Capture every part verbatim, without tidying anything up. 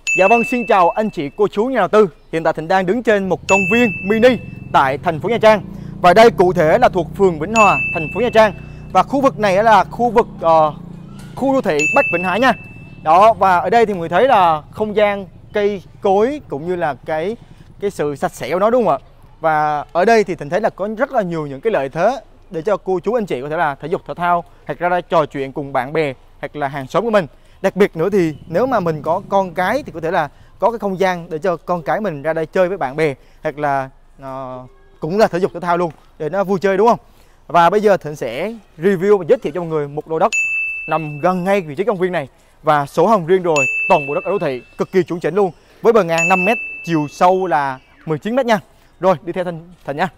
Dạ vâng, xin chào anh chị, cô chú, nhà đầu tư. Hiện tại Thịnh đang đứng trên một công viên mini tại thành phố Nha Trang. Và đây cụ thể là thuộc phường Vĩnh Hòa, thành phố Nha Trang. Và khu vực này là khu vực uh, khu đô thị Bắc Vĩnh Hải nha. Đó, và ở đây thì mọi người thấy là không gian cây cối cũng như là cái cái sự sạch sẽ của nó, đúng không ạ? Và ở đây thì Thịnh thấy là có rất là nhiều những cái lợi thế để cho cô chú anh chị có thể là thể dục thể thao, hoặc ra đây trò chuyện cùng bạn bè hoặc là hàng xóm của mình. Đặc biệt nữa thì nếu mà mình có con cái thì có thể là có cái không gian để cho con cái mình ra đây chơi với bạn bè, hoặc là uh, cũng là thể dục thể thao luôn để nó vui chơi, đúng không? Và bây giờ Thịnh sẽ review và giới thiệu cho mọi người một lô đất nằm gần ngay vị trí công viên này, và sổ hồng riêng rồi, toàn bộ đất ở đô thị cực kỳ chuẩn chỉnh luôn, với bờ ngang năm mét, chiều sâu là mười chín mét nha. Rồi đi theo Thịnh Thịnh nha.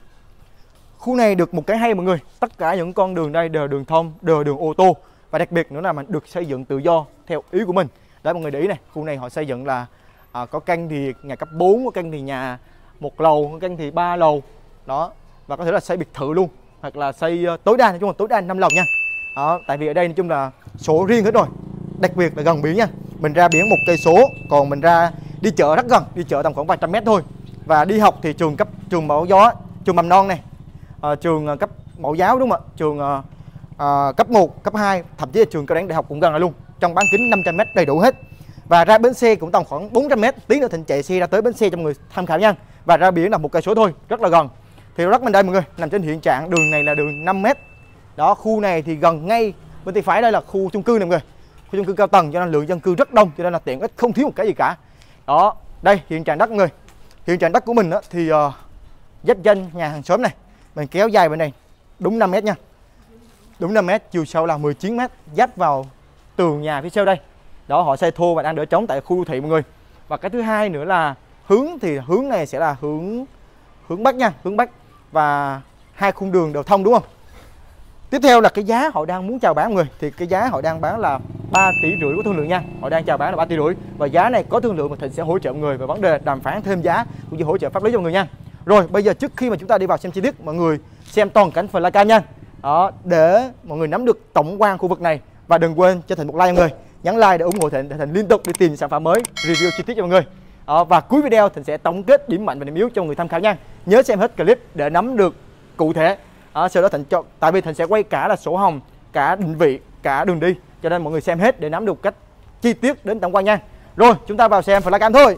Khu này được một cái hay mọi người, tất cả những con đường đây đều đường thông, đều đường ô tô, và đặc biệt nữa là mình được xây dựng tự do theo ý của mình. Đấy mọi người để ý này, khu này họ xây dựng là à, có căn thì nhà cấp bốn, có căn thì nhà một lầu, có căn thì ba lầu đó, và có thể là xây biệt thự luôn, hoặc là xây uh, tối đa, nói chung là tối đa năm lầu nha. Đó, tại vì ở đây nói chung là sổ riêng hết rồi, đặc biệt là gần biển nha. Mình ra biển một cây số, còn mình ra đi chợ rất gần, đi chợ tầm khoảng vài trăm mét thôi. Và đi học thì trường cấp trường mẫu giáo, trường mầm non này, à, trường uh, cấp mẫu giáo, đúng không ạ? Trường uh, uh, cấp một, cấp hai, thậm chí là trường cao đẳng đại học cũng gần rồi luôn, trong bán kính năm trăm mét đầy đủ hết. Và ra bến xe cũng tầm khoảng bốn trăm mét, tí nữa Thịnh chạy xe ra tới bến xe cho mọi người tham khảo nha. Và ra biển là một cây số thôi, rất là gần. Thì đất mình đây mọi người, nằm trên hiện trạng đường này là đường năm mét. Đó, khu này thì gần ngay bên tay phải đây là khu chung cư này mọi người, khu chung cư cao tầng, cho nên lượng dân cư rất đông, cho nên là tiện ích không thiếu một cái gì cả. Đó, đây hiện trạng đất mọi người. Hiện trạng đất của mình đó, thì uh, giáp danh nhà hàng xóm này, mình kéo dài bên này đúng năm mét nha, đúng năm mét, chiều sâu là mười chín mét, giáp vào tường nhà phía sau đây. Đó, họ xây thô và đang đỡ trống tại khu đô thị mọi người. Và cái thứ hai nữa là hướng thì hướng này sẽ là hướng hướng bắc nha, hướng bắc, và hai khung đường đều thông, đúng không? Tiếp theo là cái giá họ đang muốn chào bán mọi người, thì cái giá họ đang bán là ba tỷ rưỡi có thương lượng nha. Họ đang chào bán là ba tỷ rưỡi, và giá này có thương lượng mà Thịnh sẽ hỗ trợ mọi người về vấn đề đàm phán thêm giá cũng như hỗ trợ pháp lý cho mọi người nha. Rồi bây giờ trước khi mà chúng ta đi vào xem chi tiết, mọi người xem toàn cảnh flycam nha. Đó, để mọi người nắm được tổng quan khu vực này, và đừng quên cho Thịnh một like mọi người, nhấn like để ủng hộ Thịnh để Thịnh liên tục đi tìm sản phẩm mới, review chi tiết cho mọi người. Đó, và cuối video Thịnh sẽ tổng kết điểm mạnh và điểm yếu cho mọi người tham khảo nha. Nhớ xem hết clip để nắm được cụ thể. Đó, sau đó Thịnh cho, tại vì Thịnh sẽ quay cả là sổ hồng, cả định vị, cả đường đi, cho nên mọi người xem hết để nắm được cách chi tiết đến tổng quan nha. Rồi chúng ta vào xem flycam thôi.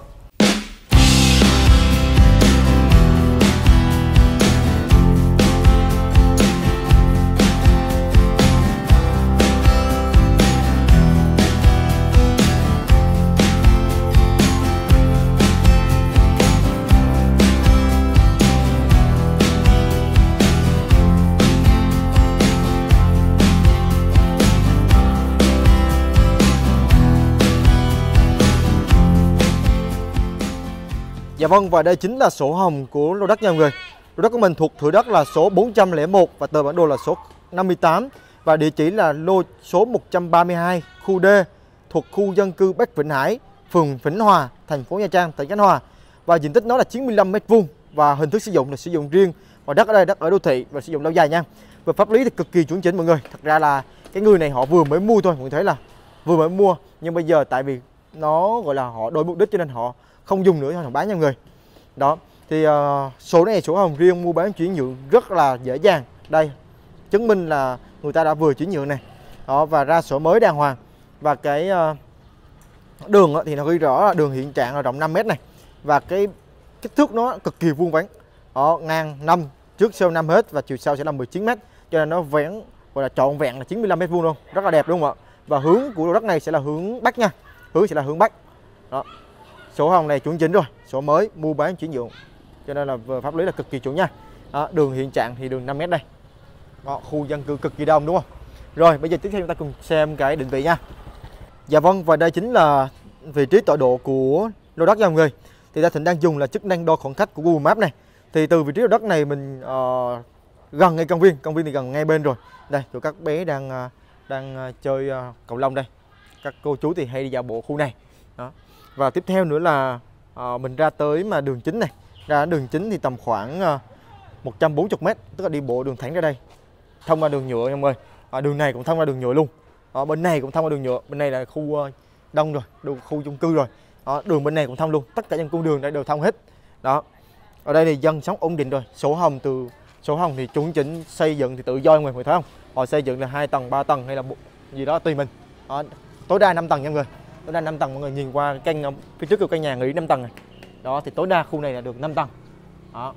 Dạ vâng, và đây chính là sổ hồng của lô đất nha mọi người. Lô đất của mình thuộc thửa đất là số bốn trăm lẻ một và tờ bản đồ là số năm mươi tám, và địa chỉ là lô số một trăm ba mươi hai, khu D, thuộc khu dân cư Bắc Vĩnh Hải, phường Vĩnh Hòa, thành phố Nha Trang, tỉnh Khánh Hòa. Và diện tích nó là chín mươi lăm mét vuông, và hình thức sử dụng là sử dụng riêng, và đất ở đây đất ở đô thị và sử dụng lâu dài nha. Về pháp lý thì cực kỳ chuẩn chỉnh mọi người. Thật ra là cái người này họ vừa mới mua thôi, mọi người thấy là vừa mới mua, nhưng bây giờ tại vì nó gọi là họ đổi mục đích cho nên họ không dùng nữa, họ bán cho người. Đó, thì uh, số này sổ hồng riêng mua bán chuyển nhượng rất là dễ dàng. Đây, chứng minh là người ta đã vừa chuyển nhượng này. Đó, và ra sổ mới đàng hoàng. Và cái uh, đường uh, thì nó ghi rõ là đường hiện trạng là rộng năm mét này. Và cái kích thước nó cực kỳ vuông vắn. Đó, ngang năm, trước sau năm hết, và chiều sau sẽ là mười chín mét. Cho nên nó vén gọi là trọn vẹn là chín mươi lăm mét vuông luôn. Rất là đẹp đúng không ạ? Và hướng của đất này sẽ là hướng bắc nha. Hướng sẽ là hướng bắc. Đó. Sổ hồng này chuẩn chỉnh rồi, sổ mới mua bán chuyển nhượng, cho nên là về pháp lý là cực kỳ chuẩn nha. Đó, đường hiện trạng thì đường năm mét đây. Đó, khu dân cư cực kỳ đông đúng không? Rồi bây giờ tiếp theo chúng ta cùng xem cái định vị nha. Dạ vâng, và đây chính là vị trí tọa độ của lô đất nha mọi người. Thì ta Thịnh đang dùng là chức năng đo khoảng cách của Google Maps này. Thì từ vị trí lô đất này mình uh, gần ngay công viên, công viên thì gần ngay bên rồi. Đây, tụi các bé đang uh, đang uh, chơi uh, cầu lông đây. Các cô chú thì hay đi dạo bộ khu này. Đó. Và tiếp theo nữa là uh, mình ra tới mà đường chính này, ra đường chính thì tầm khoảng uh, một trăm bốn mươi mét, tức là đi bộ đường thẳng ra đây, thông qua đường nhựa nha mọi người. À, đường này cũng thông qua đường nhựa luôn. Ở bên này cũng thông qua đường nhựa, bên này là khu uh, đông rồi, khu chung cư rồi. Đó, đường bên này cũng thông luôn, tất cả những con đường đây đều thông hết. Đó, ở đây thì dân sống ổn định rồi. Sổ hồng từ sổ hồng thì chuẩn chỉnh xây dựng thì tự do mọi người, thấy không? Họ xây dựng là hai tầng, ba tầng hay là gì đó tùy mình. Đó, tối đa năm tầng nha mọi người. Tối đa năm tầng, mọi người nhìn qua căn phía trước của căn nhà nghỉ năm tầng này. Đó thì tối đa khu này là được năm tầng. Đó.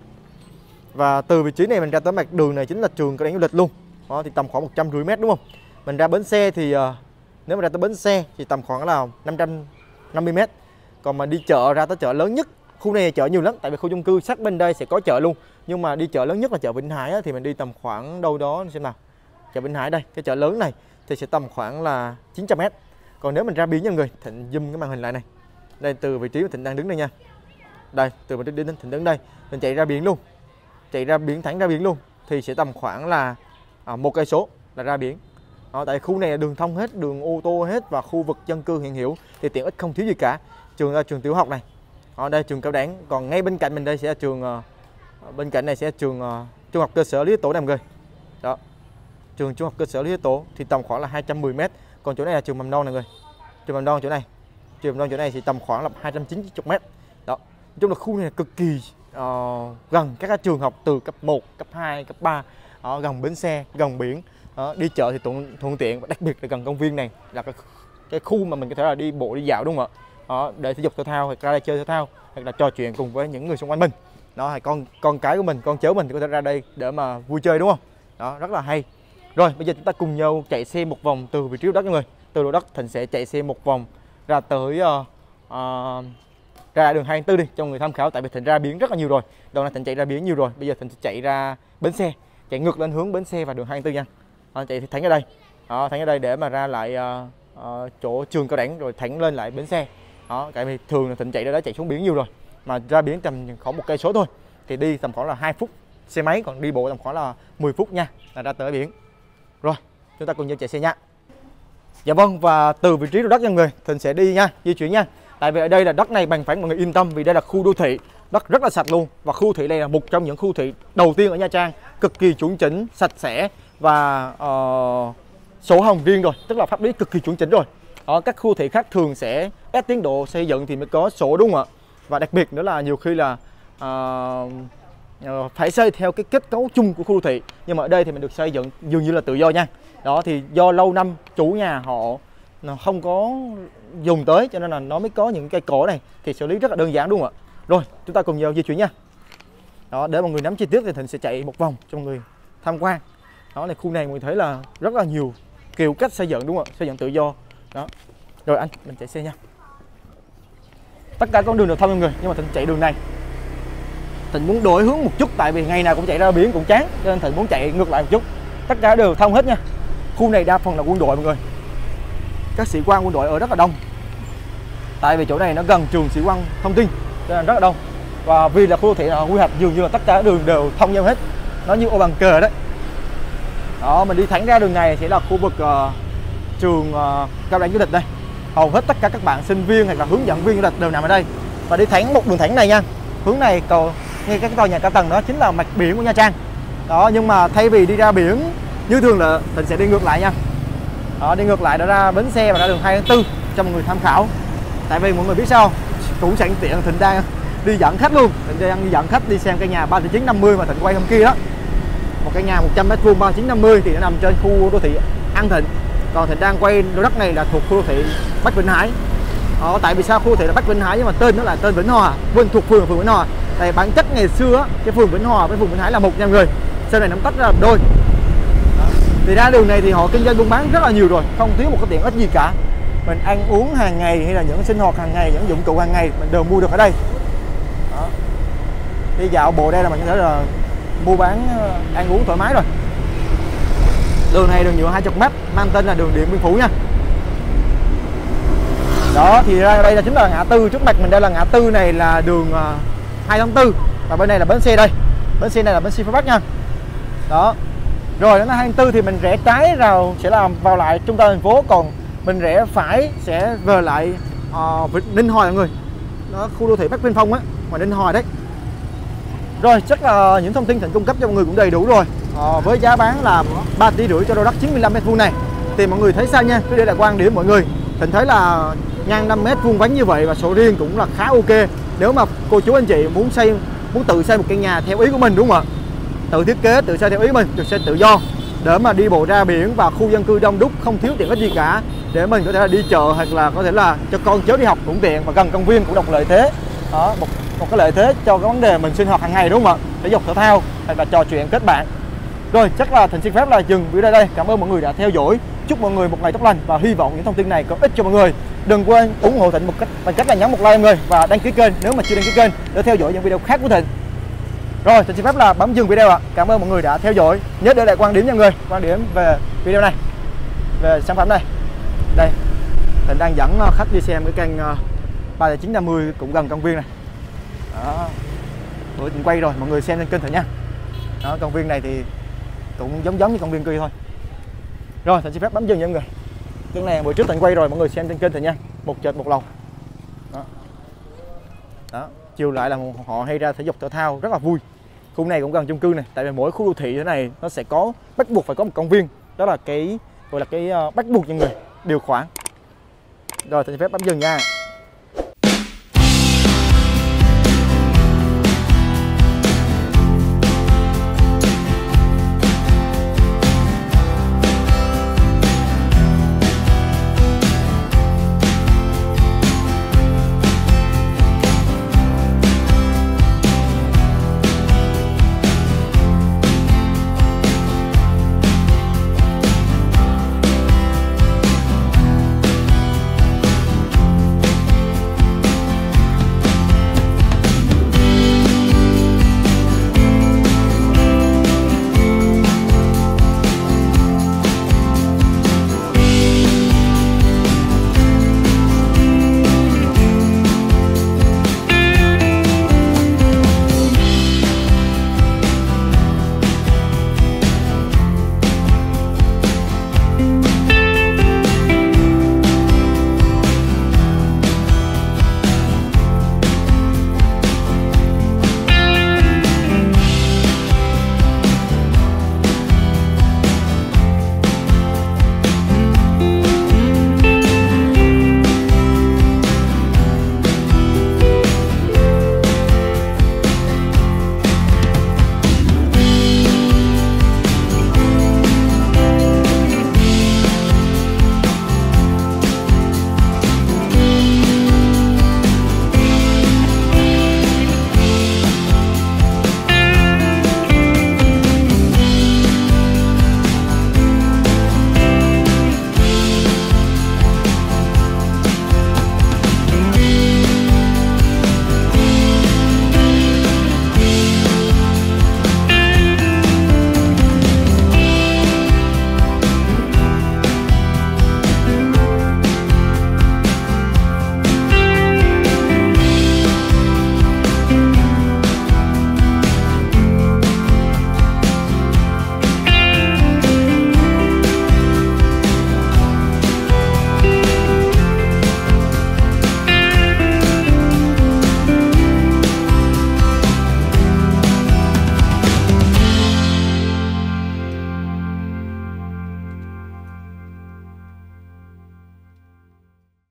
Và từ vị trí này mình ra tới mặt đường này chính là trường Cao đẳng Du lịch luôn. Đó thì tầm khoảng một trăm rưỡi mét đúng không? Mình ra bến xe thì uh, nếu mà ra tới bến xe thì tầm khoảng là năm trăm năm mươi mét. Còn mà đi chợ ra tới chợ lớn nhất, khu này chợ nhiều lắm, tại vì khu chung cư sát bên đây sẽ có chợ luôn. Nhưng mà đi chợ lớn nhất là chợ Vĩnh Hải á, thì mình đi tầm khoảng đâu đó xem nào. Chợ Vĩnh Hải đây, cái chợ lớn này thì sẽ tầm khoảng là chín trăm mét. Còn nếu mình ra biển nha mọi người, Thịnh zoom cái màn hình lại này. Đây từ vị trí mà Thịnh đang đứng đây nha. Đây, từ vị trí đến Thịnh đứng đây, mình chạy ra biển luôn. Chạy ra biển, thẳng ra biển luôn thì sẽ tầm khoảng là à, một cây số là ra biển. Đó, tại khu này là đường thông hết, đường ô tô hết và khu vực dân cư hiện hữu thì tiện ích không thiếu gì cả. Trường là trường tiểu học này. Ở đây trường cao đẳng, còn ngay bên cạnh mình đây sẽ là trường uh, bên cạnh này sẽ là trường uh, trung học cơ sở Lý Thái Tổ nằm người. Đó. Trường trung học cơ sở Lý Thái Tổ thì tầm khoảng là hai trăm mười mét. Còn chỗ này là trường mầm non này người. Trường mầm non chỗ này. Trường mầm non chỗ này thì tầm khoảng là hai trăm chín mươi mét. Đó. Nói chung là khu này là cực kỳ uh, gần các trường học từ cấp một, cấp hai, cấp ba, uh, gần bến xe, gần biển. Đó, đi chợ thì thuận, thuận tiện, và đặc biệt là gần công viên này là cái, cái khu mà mình có thể là đi bộ đi dạo đúng không ạ? Đó, để thể dục thể thao hoặc ra đây chơi thể thao hoặc là trò chuyện cùng với những người xung quanh mình. Đó, hay con con cái của mình, con cháu mình thì có thể ra đây để mà vui chơi đúng không? Đó, rất là hay. Rồi, bây giờ chúng ta cùng nhau chạy xe một vòng từ vị trí đất mọi người. Từ độ đất Thịnh sẽ chạy xe một vòng ra tới uh, uh, ra đường hai mươi tư đi cho người tham khảo, tại vì Thịnh ra biển rất là nhiều rồi. Đầu này Thịnh chạy ra biển nhiều rồi, bây giờ Thịnh sẽ chạy ra bến xe, chạy ngược lên hướng bến xe và đường hai mươi tư nha. Đó, chạy thẳng ở đây. Đó, thẳng ở đây để mà ra lại uh, uh, chỗ trường cao đẳng rồi thẳng lên lại bến xe. Đó, tại vì thường là Thịnh chạy ra đó chạy xuống biển nhiều rồi, mà ra biển tầm khoảng một cây số thôi thì đi tầm khoảng là hai phút xe máy, còn đi bộ tầm khoảng là mười phút nha là ra tới biển. Rồi chúng ta cùng nhau chạy xe nha. Dạ vâng, và từ vị trí đất nha mọi người, Thịnh sẽ đi nha, di chuyển nha. Tại vì ở đây là đất này bằng phẳng, mọi người yên tâm vì đây là khu đô thị, đất rất là sạch luôn. Và khu thị này là một trong những khu thị đầu tiên ở Nha Trang, cực kỳ chuẩn chỉnh, sạch sẽ và uh, sổ hồng riêng rồi, tức là pháp lý cực kỳ chuẩn chỉnh rồi. Ở các khu thị khác thường sẽ ép tiến độ xây dựng thì mới có sổ đúng không ạ? Và đặc biệt nữa là nhiều khi là uh, uh, phải xây theo cái kết cấu chung của khu đô thị, nhưng mà ở đây thì mình được xây dựng dường như là tự do nha. Đó thì do lâu năm chủ nhà họ không có dùng tới cho nên là nó mới có những cây cổ này, thì xử lý rất là đơn giản đúng không ạ? Rồi chúng ta cùng nhau di chuyển nha. Đó, để mọi người nắm chi tiết thì Thịnh sẽ chạy một vòng cho mọi người tham quan. Đó này, khu này mọi người thấy là rất là nhiều kiểu cách xây dựng đúng không ạ? Xây dựng tự do. Đó. Rồi anh, mình chạy xe nha. Tất cả con đường đều thông mọi người, nhưng mà Thịnh chạy đường này. Thịnh muốn đổi hướng một chút, tại vì ngày nào cũng chạy ra biển cũng chán, cho nên Thịnh muốn chạy ngược lại một chút. Tất cả đều thông hết nha. Khu này đa phần là quân đội mọi người. Các sĩ quan quân đội ở rất là đông. Tại vì chỗ này nó gần trường sĩ quan thông tin cho nên rất là đông. Và vì là khu đô thị là quy hoạch dường như là tất cả đường đều thông nhau hết. Nó như ô bằng cờ đấy. Đó, mình đi thẳng ra đường này sẽ là khu vực uh, trường uh, cao đẳng du lịch đây. Hầu hết tất cả các bạn sinh viên hay là hướng dẫn viên du lịch đều nằm ở đây. Và đi thẳng một đường thẳng này nha. Hướng này cầu ngay các tòa nhà cao tầng đó chính là mặt biển của Nha Trang. Đó, nhưng mà thay vì đi ra biển như thường là Thịnh sẽ đi ngược lại nha. Đó, đi ngược lại để ra bến xe và ra đường hai tháng tư cho mọi người tham khảo. Tại vì mọi người biết sao, cũng sẵn tiện Thịnh đang đi dẫn khách luôn. Thịnh đang đi dẫn khách đi xem cái nhà ba triệu chín trăm năm mươi mà Thịnh quay hôm kia đó. Một cái nhà một trăm mét vuông ba triệu chín trăm năm mươi thì nó nằm trên khu đô thị An Thịnh. Còn Thịnh đang quay lô đất này là thuộc khu đô thị Bắc Vĩnh Hải. Đó, tại vì sao khu đô thị là Bắc Vĩnh Hải nhưng mà tên nó là tên Vĩnh Hòa, vâng thuộc phường phường Vĩnh Hòa. Tại bản chất ngày xưa cái phường Vĩnh Hòa với phường Vĩnh Hải là một nha mọi người. Sau này nó tách ra làm đôi. Đó. Thì ra đường này thì họ kinh doanh buôn bán rất là nhiều rồi, không thiếu một cái tiện ích gì cả. Mình ăn uống hàng ngày hay là những sinh hoạt hàng ngày, những dụng cụ hàng ngày mình đều mua được ở đây. Đó. Đi dạo bộ đây là mình có thể là mua bán ăn uống thoải mái rồi. Đường này đường nhựa hai mươi mét, mang tên là đường Điện Biên Phủ nha. Đó thì ra đây là chính là ngã tư, trước mặt mình đây là ngã tư này là đường hai tháng tư và bên này là bến xe đây. Bến xe này là bến xe phía Bắc nha. Đó. Rồi đến hai tháng tư thì mình rẽ trái vào sẽ làm vào lại trung tâm thành phố, còn mình rẽ phải sẽ về lại uh, Ninh Hòa mọi người. Đó, khu đô thị Bắc Vinh Phong á, ngoài Ninh Hòa đấy. Rồi chắc là những thông tin Thịnh cung cấp cho mọi người cũng đầy đủ rồi. À, với giá bán là ba tỷ rưỡi cho lô đất chín mươi lăm mét vuông này thì mọi người thấy sao nha, cứ để lại quan điểm mọi người. Thịnh thấy là ngang năm mét, vuông vắn như vậy và sổ riêng cũng là khá ok. Nếu mà cô chú anh chị muốn xây muốn tự xây một căn nhà theo ý của mình, đúng không ạ? Tự thiết kế, tự xây theo ý mình, tự xây tự do, để mà đi bộ ra biển và khu dân cư đông đúc, không thiếu tiện ích gì cả, để mình có thể là đi chợ hoặc là có thể là cho con cháu đi học cũng tiện, và gần công viên cũng đồng lợi thế. Đó, một một cái lợi thế cho cái vấn đề mình sinh hoạt hàng ngày, đúng không ạ? Thể dục thể thao hoặc là trò chuyện kết bạn. Rồi, chắc là Thịnh xin phép là dừng video đây. Cảm ơn mọi người đã theo dõi. Chúc mọi người một ngày tốt lành và hy vọng những thông tin này có ích cho mọi người. Đừng quên ủng hộ Thịnh một cách bằng cách là nhấn một like mọi người và đăng ký kênh nếu mà chưa đăng ký kênh để theo dõi những video khác của Thịnh. Rồi, Thịnh xin phép là bấm dừng video ạ. À. Cảm ơn mọi người đã theo dõi. Nhớ để lại quan điểm nha mọi người, quan điểm về video này, về sản phẩm này. Đây, Thịnh đang dẫn khách đi xem cái căn ba chín năm mươi cũng gần công viên này. Đó. Bữa Thịnh quay rồi, mọi người xem trên kênh Thịnh nha. Đó, công viên này thì cũng giống giống như công viên kia thôi. Rồi, Thịnh xin phép bấm dừng nha mọi người. Cái này bữa trước Thịnh quay rồi, mọi người xem trên kênh Thịnh nha. Một trệt một lầu. Đó. Đó, chiều lại là họ hay ra thể dục thể thao rất là vui. Khu này cũng gần chung cư này, tại vì mỗi khu đô thị thế này nó sẽ có bắt buộc phải có một công viên. Đó là cái gọi là cái uh, bắt buộc cho người điều khoản. Rồi, Thịnh xin phép bấm dừng nha.